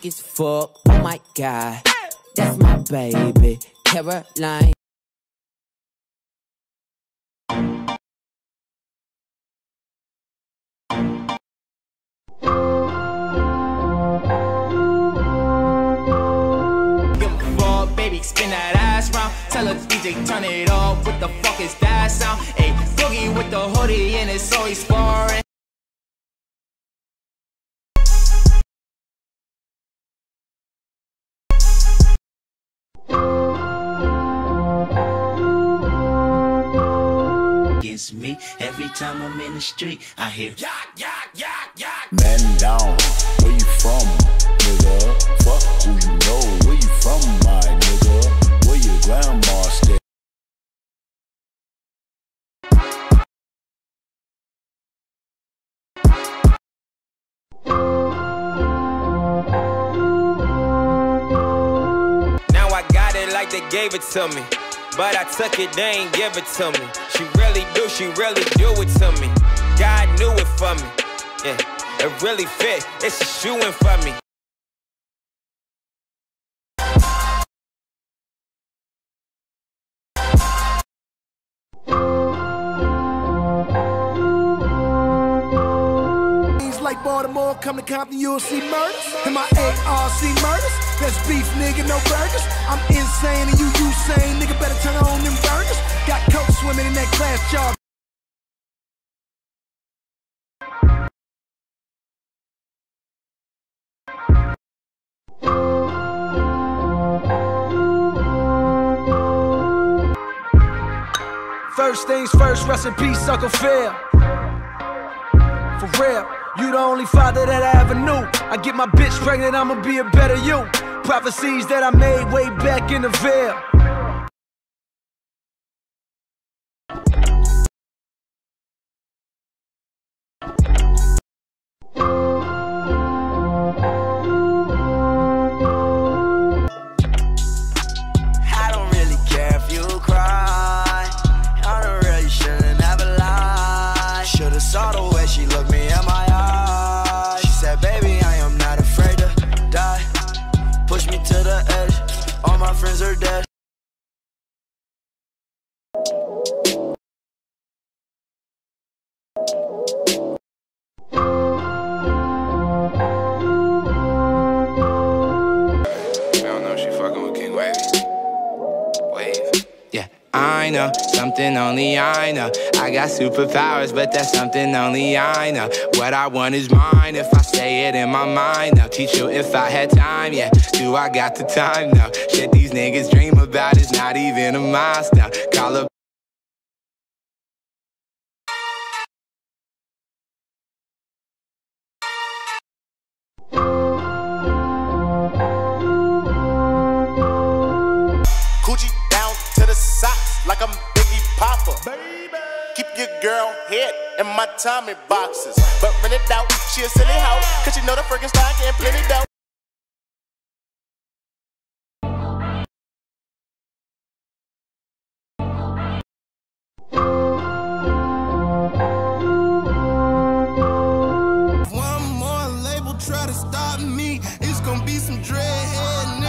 thick as fuck. Oh my God, that's my baby, Caroline. Spin that ass round, tell her DJ turn it off. What the fuck is that sound? Ayy, boogie with the hoodie and it's always foreign. Against me, every time I'm in the street, I hear yak, yak, yak, yak. Man down, where you from, nigga? Fuck who you know, where you from, my nigga? Where your grandma stay? Now I got it like they gave it to me, but I took it, they ain't give it to me. She really do it to me. God knew it for me, yeah, it really fit, it's a shoe-in for me. Like Baltimore, come to Compton, you'll see murders. And my ARC murders. That's beef, nigga, no burgers. I'm insane and you sane, nigga, better turn on them burners. Got coke swimming in that glass jar. First things first, rest in peace, Uncle Phil. For real. You the only father that I ever knew. I get my bitch pregnant, I'ma be a better you. Prophecies that I made way back in the veil. I don't really care if you cry. I don't really shouldn't have a lie. Should've saw the way she looked me in my eyes. She said, baby, I am not afraid to die. Push me to the edge, all my friends are dead. I know, something only I know. I got superpowers, but that's something only I know. What I want is mine if I say it in my mind. I'll teach you if I had time, yeah. Do I got the time? No. Shit these niggas dream about is not even a milestone. Call up. Coochie down to the socks like I'm Biggie Popper. Baby. Keep your girl head in my Tommy boxes. But rent it out, she a silly hoe, cause you know the Frankenstein getting plenty dough. One more label try to stop me, it's gonna be some dreadhead